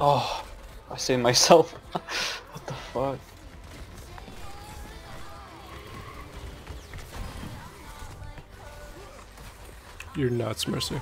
Oh, I saved myself. What the fuck? You're nuts, Mercy.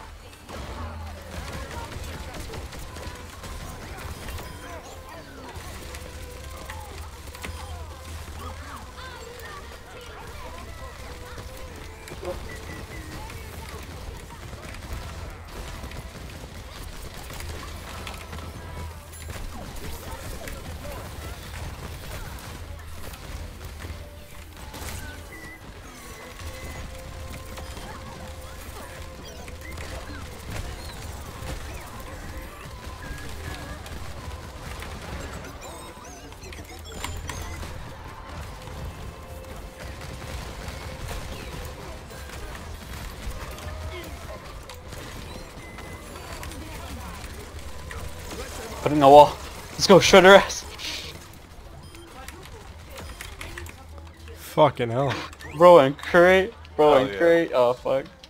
Putting a wall. Let's go, shred her ass. Fucking hell. Bro and crate. Bro Oh, and yeah. crate. Oh fuck.